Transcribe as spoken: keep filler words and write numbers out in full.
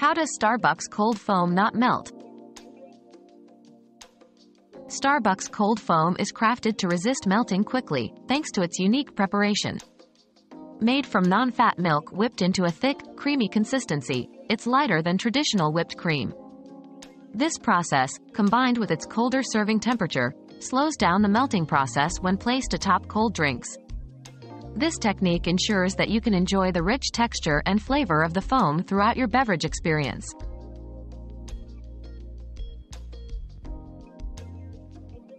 How does Starbucks cold foam not melt? Starbucks cold foam is crafted to resist melting quickly, thanks to its unique preparation. Made from non-fat milk whipped into a thick, creamy consistency, it's lighter than traditional whipped cream. This process, combined with its colder serving temperature, slows down the melting process when placed atop cold drinks. This technique ensures that you can enjoy the rich texture and flavor of the foam throughout your beverage experience.